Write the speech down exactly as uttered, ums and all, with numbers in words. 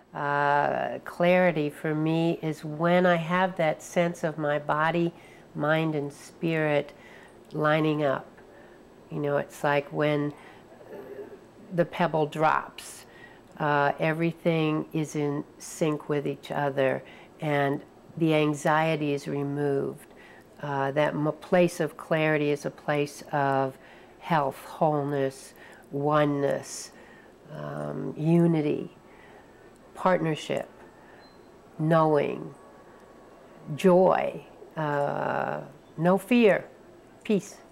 Uh, clarity for me is when I have that sense of my body, mind, and spirit lining up. You know, it's like when the pebble drops, uh, everything is in sync with each other, and the anxiety is removed. Uh, that m place of clarity is a place of health, wholeness, oneness, um, unity, partnership, knowing, joy, uh, no fear, peace.